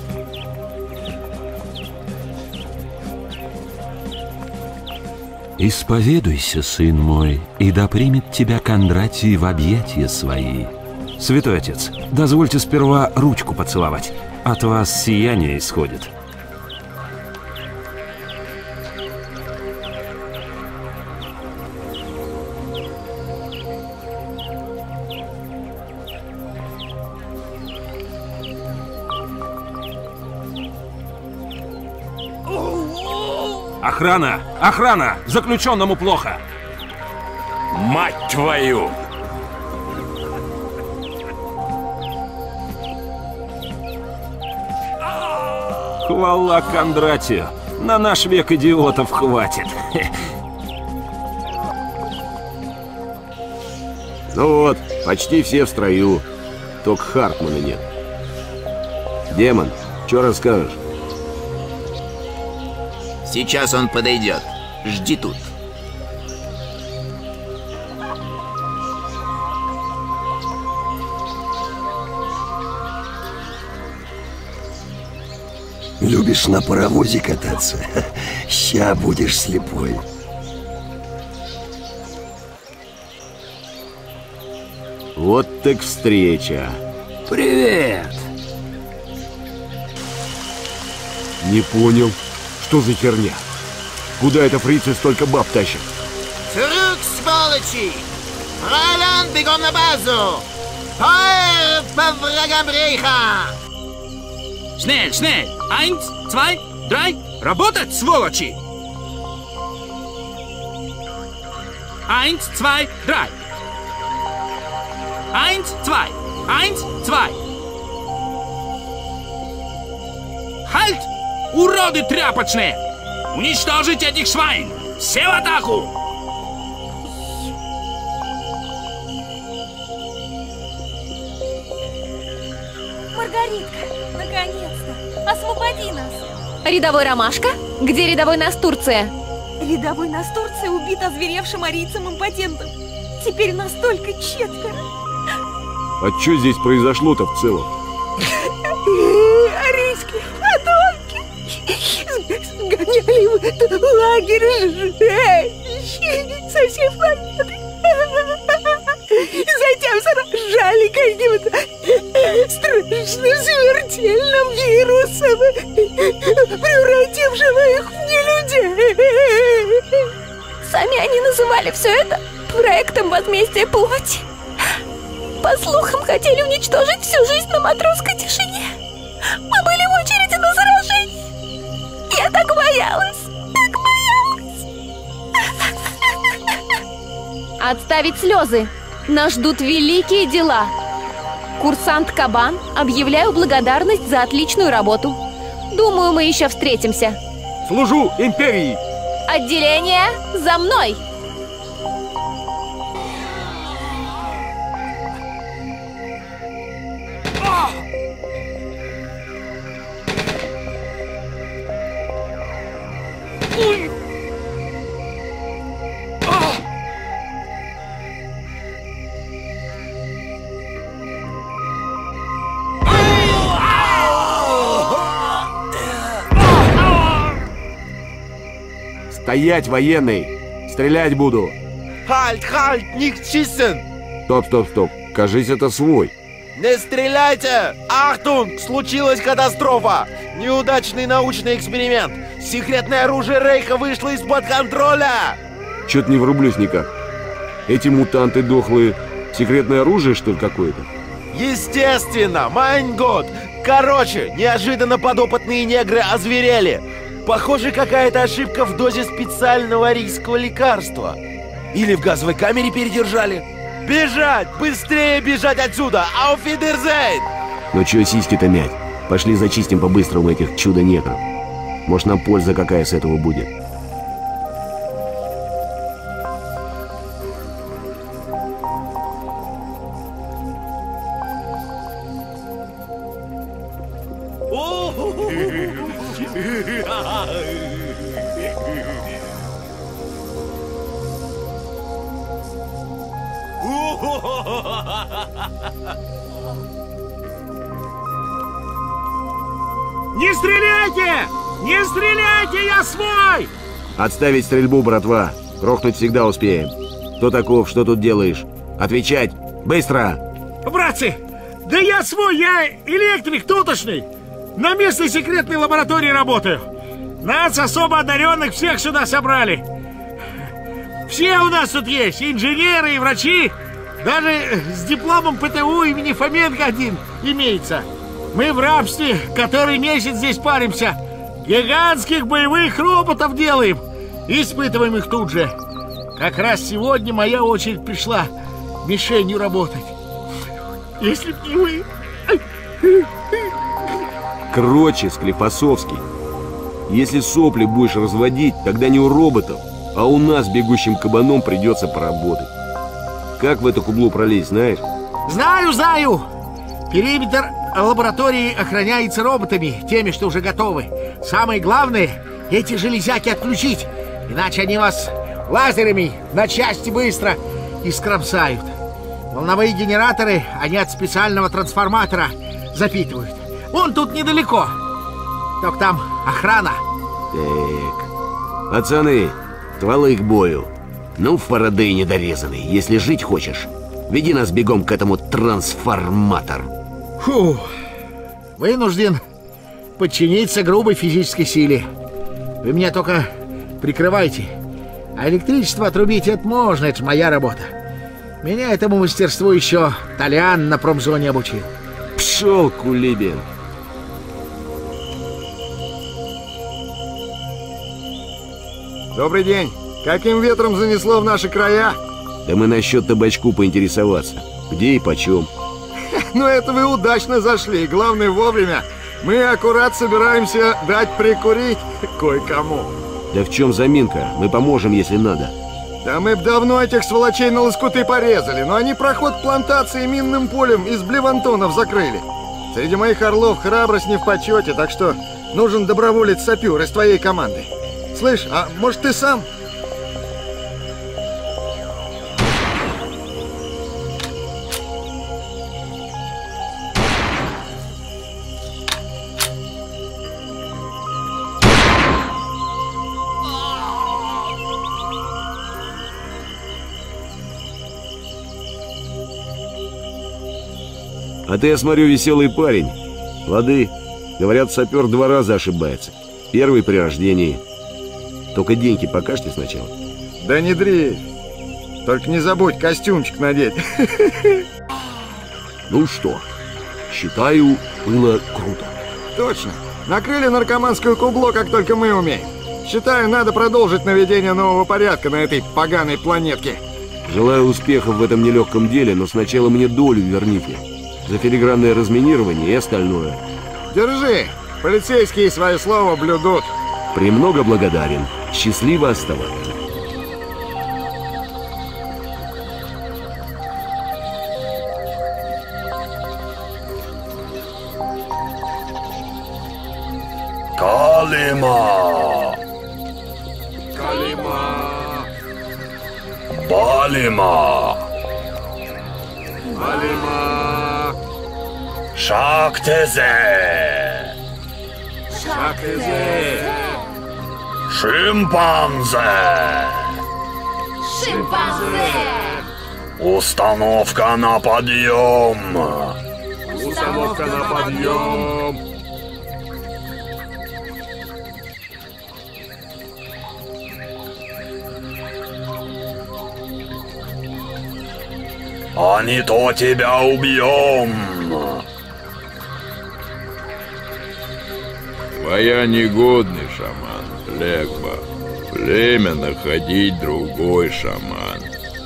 Исповедуйся, сын мой, и да примет тебя Кондратий в объятия свои. Святой отец, дозвольте сперва ручку поцеловать. От вас сияние исходит. Охрана! Охрана! Заключенному плохо! Мать твою! Хвала Кондратию! На наш век идиотов хватит! Ну вот, почти все в строю. Только Хартмана нет. Демон, что расскажешь? Сейчас он подойдет. Жди тут. Любишь на паровозе кататься? Ща будешь слепой. Вот так встреча. Привет! Не понял. Что за херня? Куда это фрицы столько баб тащат? Фрюк, сволочи! Роланд, бегом на базу! Фаер по врагам Рейха! Schnell, schnell! Eins, zwei, drei! Работать, сволочи! Eins, zwei, drei! Eins, zwei! Eins, zwei! Halt! Уроды тряпочные! Уничтожить этих швайн! Все в атаку! Маргаритка, наконец-то! Освободи нас! Рядовой Ромашка? Где рядовой Настурция? Рядовой Настурция убит озверевшим арийцем-импотентом. Теперь нас только четверо. А что здесь произошло-то в целом? Арийские подонки сгоняли в этот лагерь женщин со всей планеты. Затем заражали каким-то страшным смертельным вирусом, превратившим их в нелюдей. Сами они называли все это проектом возмездия плоти. По слухам, хотели уничтожить всю жизнь на матросской тишине. Мы были в очереди на заражение. Я так боялась, так боялась. Отставить слезы. Нас ждут великие дела. Курсант Кабан, объявляю благодарность за отличную работу. Думаю, мы еще встретимся. Служу империи! Отделение, за мной! Стоять, военный! Стрелять буду! Хальт, хальт, nicht schießen! Стоп, стоп, стоп. Кажись, это свой. Не стреляйте! Ахтунг! Случилась катастрофа! Неудачный научный эксперимент! Секретное оружие Рейха вышло из-под контроля! Чё-то не врублюсь никак. Эти мутанты дохлые. Секретное оружие, что ли, какое-то? Естественно! Майн год! Короче, неожиданно подопытные негры озверели! Похоже, какая-то ошибка в дозе специального арийского лекарства. Или в газовой камере передержали. Бежать! Быстрее бежать отсюда! Auf Wiedersehen! Ну чё сиськи-то мять? Пошли зачистим по-быстрому этих чудо-негров. Может, нам польза какая с этого будет. Не стреляйте! Не стреляйте, я свой! Отставить стрельбу, братва. Грохнуть всегда успеем. Кто таков, что тут делаешь? Отвечать! Быстро! Братцы, да я свой, я электрик тутошный. На местной секретной лаборатории работаю. Нас, особо одаренных, всех сюда собрали. Все у нас тут есть, и инженеры, и врачи. Даже с дипломом ПТУ имени Фоменко один имеется. Мы в рабстве, который месяц здесь паримся. Гигантских боевых роботов делаем. Испытываем их тут же. Как раз сегодня моя очередь пришла мишенью работать. Если б не вы... Кроче, Склифосовский. Если сопли будешь разводить, тогда не у роботов, а у нас бегущим кабаном придется поработать. Как в это кублу пролезть, знаешь? Знаю, знаю. Периметр лаборатории охраняется роботами, теми, что уже готовы. Самое главное, эти железяки отключить, иначе они вас лазерами на части быстро искромсают. Волновые генераторы они от специального трансформатора запитывают. Вон тут недалеко. Только там охрана. Так, пацаны, стволы к бою. Ну, Фарадей недорезанный, если жить хочешь, веди нас бегом к этому трансформатору. Фу, вынужден подчиниться грубой физической силе. Вы меня только прикрывайте. А электричество отрубить это можно, это же моя работа. Меня этому мастерству еще Толян на промзоне обучил. Пшел, Кулибин. Добрый день. Каким ветром занесло в наши края? Да мы насчет табачку поинтересоваться. Где и почем? Ну это вы удачно зашли. Главное вовремя. Мы аккурат собираемся дать прикурить кое-кому. Да в чем заминка? Мы поможем, если надо. Да мы б давно этих сволочей на лоскуты порезали, но они проход к плантации минным полем из блевантонов закрыли. Среди моих орлов храбрость не в почете, так что нужен доброволец-сапер из твоей команды. Слышь, а может ты сам? А ты, я смотрю, веселый парень. Лады. Говорят, сапер два раза ошибается. Первый при рождении. Только деньги покажьте сначала. Да не дрейфь. Только не забудь костюмчик надеть. Ну что, считаю, было круто. Точно. Накрыли наркоманскую кубло, как только мы умеем. Считаю, надо продолжить наведение нового порядка на этой поганой планетке. Желаю успехов в этом нелегком деле, но сначала мне долю верните. За филигранное разминирование и остальное. Держи. Полицейские свое слово блюдут. Премного благодарен. Счастливо оставаться. Калима! Калима! Балима! Балима! Шактезе! Шактезе! Шимпанзе! Шимпанзе! Установка на подъем! Установка на подъем! А не то тебя убьем! Твоя негодный шаман, Легба. Время находить другой шаман.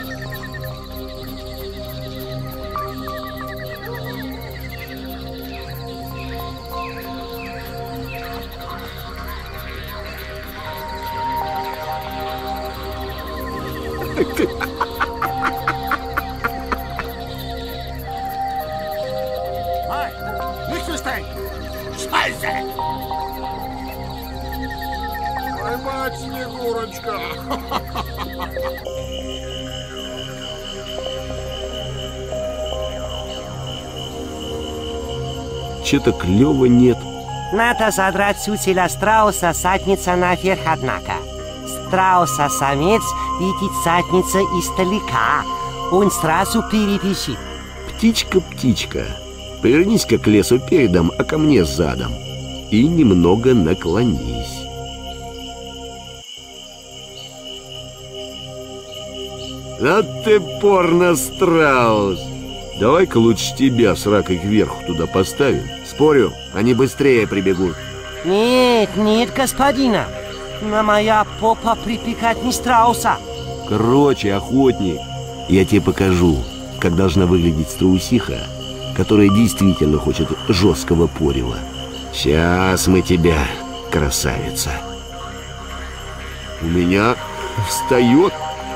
Поймать, Снегурочка! Че-то клёва нет. Надо задрать сутеля страуса, садница наверх, однако. Страуса самец видит садница издалека. Он сразу перебежит. Птичка, птичка, повернись-ка к лесу передом, а ко мне задом. И немного наклонись. А ты порно-страус! Давай-ка лучше тебя с ракой кверху туда поставим. Спорю, они быстрее прибегут. Нет, нет, господина. На моя попа припекать не страуса. Короче, охотник, я тебе покажу, как должна выглядеть страусиха, которая действительно хочет жесткого порева. Сейчас мы тебя, красавица. У меня встает.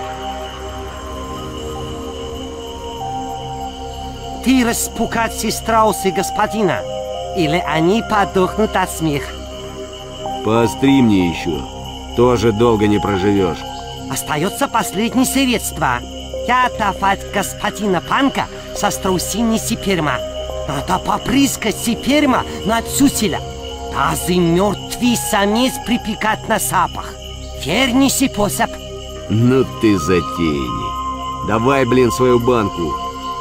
Ты распугать страусы, господина, или они подохнут от смеха. Поостри мне еще, тоже долго не проживешь. Остается последнее средство. Я давать господина Панка со страусиной сперма. Надо попрыскать сперма на цуселя. Даже мертвый самец припекать на запах. Верный способ. Ну ты затейник. Давай, блин, свою банку.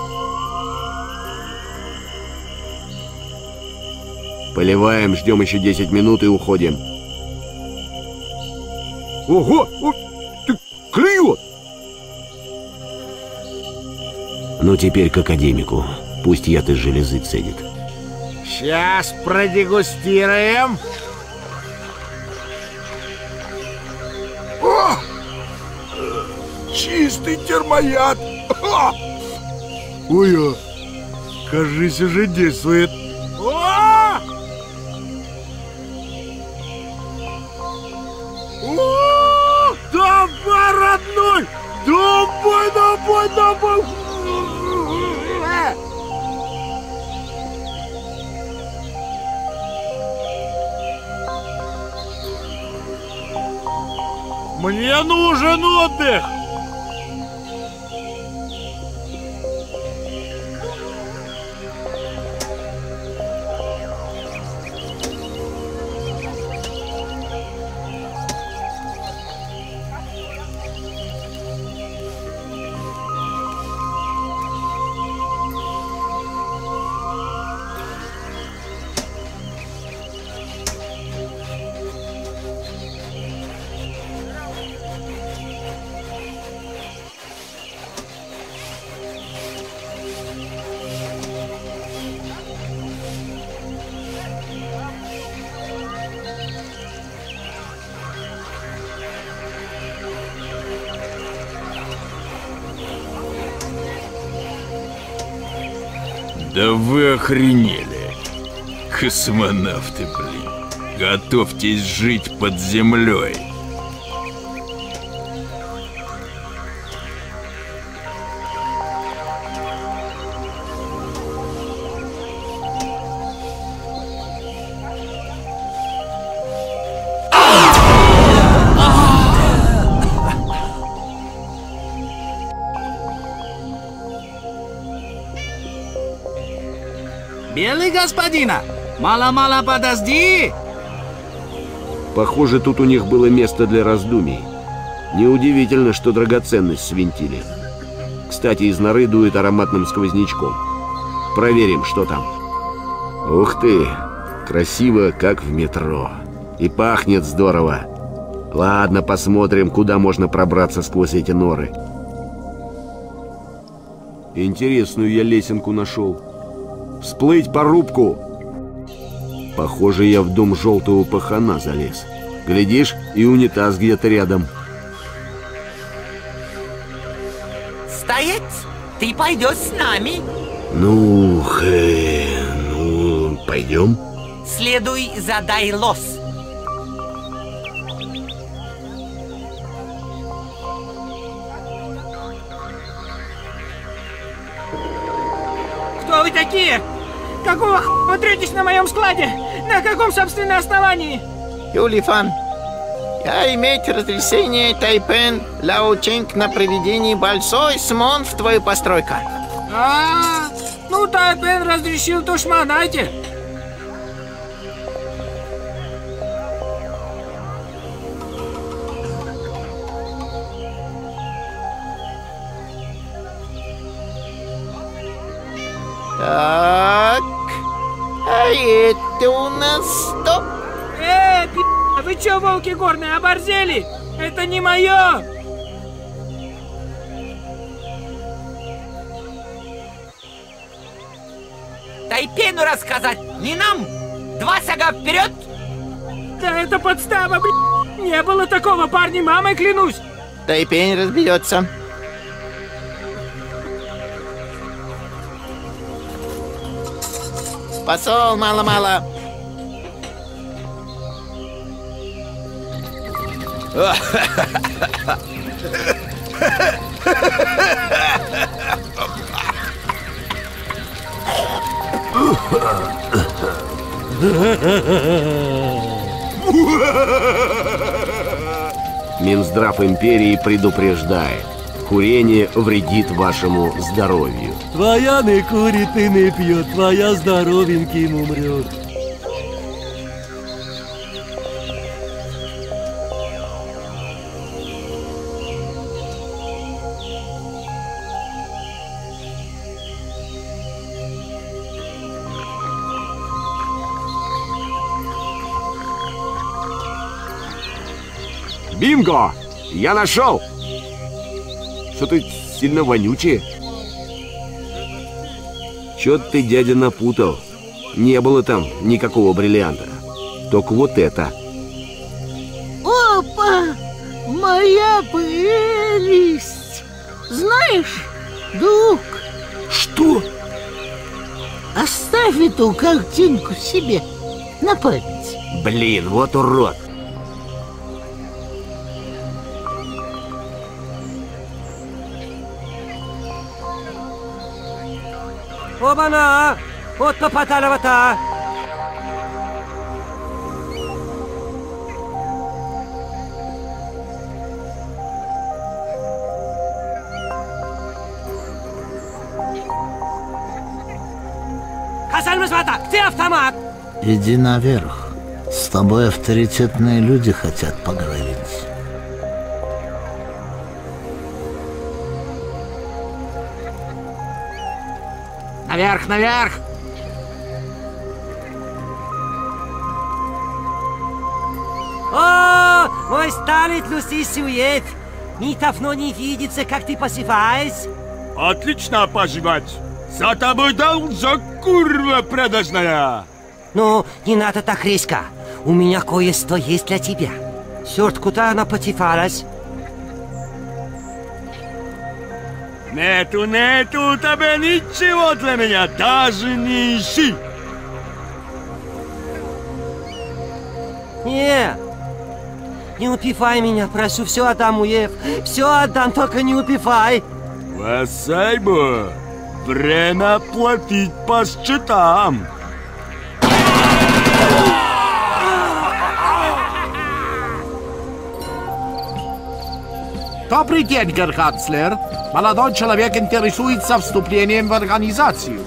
Поливаем, ждем еще десять минут и уходим. Ого! О, ты клюет! Ну теперь к академику. Пусть яд из железы цедит. Сейчас продегустируем. О! Чистый термояд! Ой, а, кажись, уже действует. О! О! Давай, родной! Давай, давай, давай! Мне нужен отдых! Да вы охренели, космонавты, блин. Готовьтесь жить под землей. Белый господина, мало-мало подожди. Похоже, тут у них было место для раздумий. Неудивительно, что драгоценность свинтили. Кстати, из норы дует ароматным сквознячком. Проверим, что там. Ух ты, красиво, как в метро. И пахнет здорово. Ладно, посмотрим, куда можно пробраться сквозь эти норы. Интересную я лесенку нашел. Всплыть по рубку. Похоже, я в дом желтого пахана залез. Глядишь, и унитаз где-то рядом. Стоять! Ты пойдешь с нами? Ну, э, ну, пойдем. Следуй за Дайлос. Кто вы такие? Какого х... вы третесь на моем складе? На каком, собственно, основании? Юлифан, я имею разрешение Тайпен Лаученг на проведение большой смон в твою постройку. А, ну Тайпен разрешил, то шмонайте. Так, а это у нас что? Э, пи***, вы чё, волки горные, оборзели? Это не мое! Тайпену рассказать, не нам! Два шага вперед! Да это подстава, блядь! Не было такого, парни, мамой клянусь! Тайпен разберется. Посол, мало-мало. Минздрав империи предупреждает. Курение вредит вашему здоровью. Твоя не курит и не пьет, твоя здоровеньким умрет. Бинго! Я нашел! Что-то сильно вонючее. Чё-то ты, дядя, напутал. Не было там никакого бриллианта. Только вот это. Опа! Моя прелесть! Знаешь, друг... Что? Оставь эту картинку себе на память. Блин, вот урод. Оба-на! Вот попадала-то! Казальмасвата, где автомат? Иди наверх. С тобой авторитетные люди хотят поговорить. Наверх, наверх! О, мой старый Люсисюет! Ни давно не видится, как ты посыпаешь. Отлично поживать! За тобой должна курва продажная! Ну, не надо так резко. У меня кое-что есть для тебя. Черт, куда она потифалась? Нету, нету у тебя ничего для меня, даже не ищи! Нет! Не убивай меня, прошу, все отдам, Уев. Все отдам, только не убивай. Васайбо, время платить по счетам. Добрый день, герр-канцлер. Молодой человек интересуется вступлением в организацию.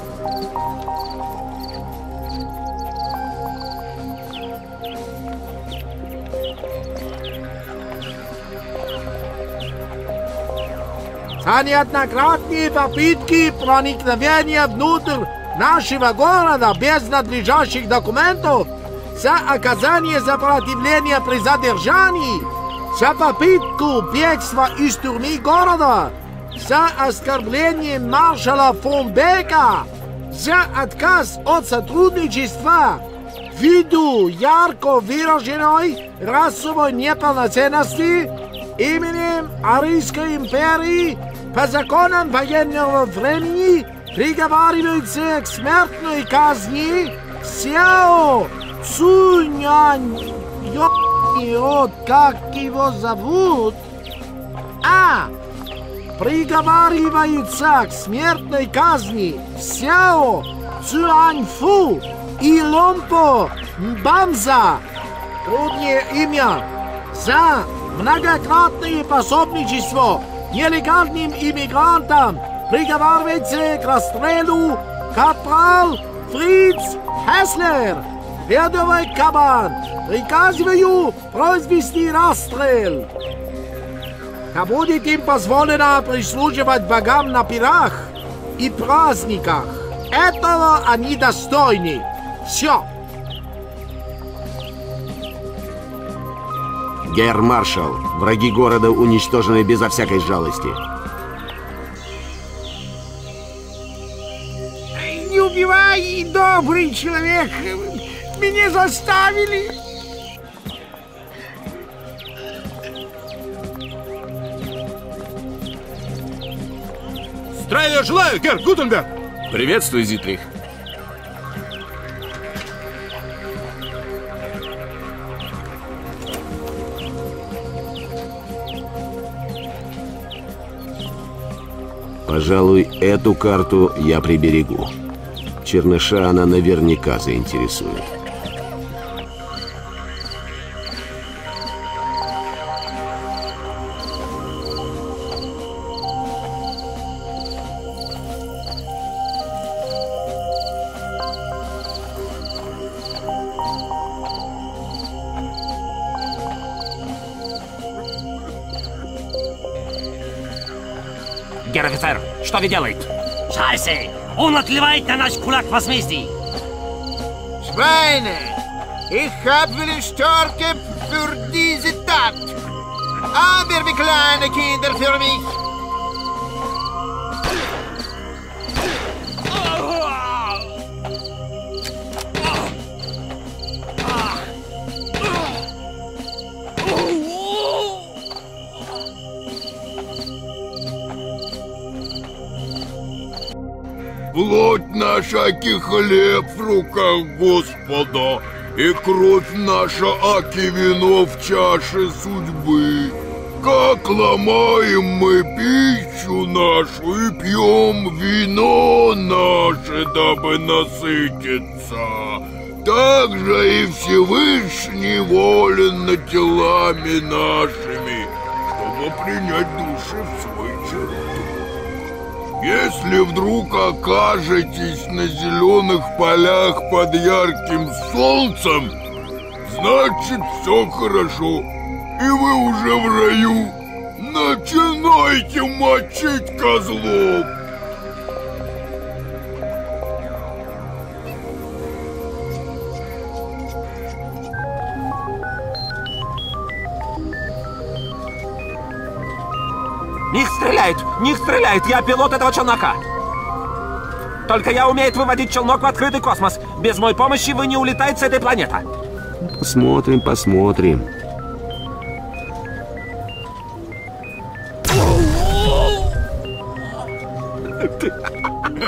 За неоднократные попытки проникновения внутрь нашего города без надлежащих документов, за оказание сопротивления при задержании, за попытку бегства из тюрьмы города, за оскорбление маршала фон Бека, за отказ от сотрудничества ввиду ярко выраженной расовой неполноценности именем Арийской империи по законам военного времени приговаривается к смертной казни Сяо Цунянь. Вот как его зовут? А! Приговаривается к смертной казни Сяо Цюаньфу и Ломпо Мбамза, труднее имя, за многократное пособничество нелегальным иммигрантам приговаривается к расстрелу капрал Фриц Хеслер. Рядовой кабан, приказываю произвести расстрел. Да будет им позволено прислуживать богам на пирах и праздниках. Этого они достойны. Все. Герр-маршал, враги города уничтожены безо всякой жалости. Не убивай, добрый человек! Меня заставили! Здравия желаю, герр Гутенберг! Приветствую, Зитрих. Пожалуй, эту карту я приберегу. Черныша она наверняка заинтересует. Герр-офицер, что вы делаете? Шайсе! Он отливает на наш кулак возмездий! Schweine! Ich hab willen starke für diese Tat! Aber wie kleine Kinder für mich! Плоть наша, аки хлеб в руках Господа, и кровь наша, аки вино в чаше судьбы. Как ломаем мы пищу нашу и пьем вино наше, дабы насытиться, так же и Всевышний волен над телами нашими, чтобы принять души в свой чертог. Если вдруг окажетесь на зеленых полях под ярким солнцем, значит, все хорошо, и вы уже в раю. Начинайте мочить козлов! Них стреляют! Них стреляют! Я пилот этого челнока! Только я умею выводить челнок в открытый космос. Без моей помощи вы не улетаете с этой планеты. Посмотрим, посмотрим.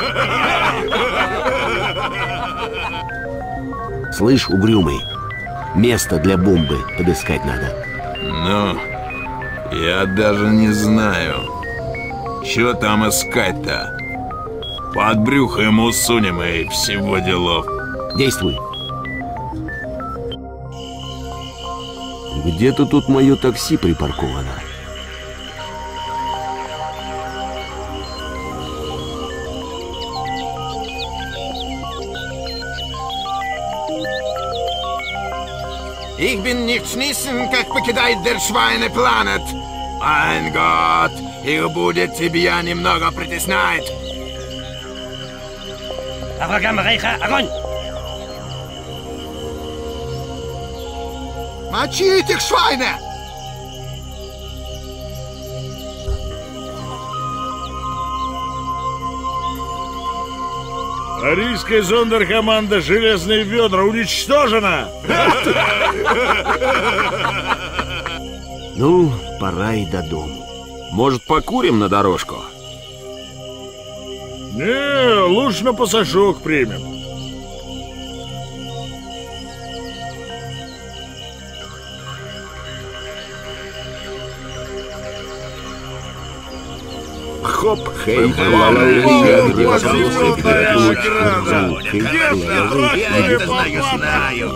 Слышь, угрюмый, Место для бомбы подыскать надо. Ну, я даже не знаю. Чё там искать-то? Под брюхо ему сунем и всего делов. Действуй. Где-то тут мое такси припарковано. Ich bin nicht schnissen, как покидает der Schweineplanet. Mein Gott, их будет тебя немного притеснять. Авраам Рейха, огонь! Мочи этих Schweine! Арийская зондеркоманда «Железные ведра» уничтожена! Ну, пора и до дому. Может, покурим на дорожку? Не, лучше на пассажок примем. Хоп, хей, Я знаю, знаю.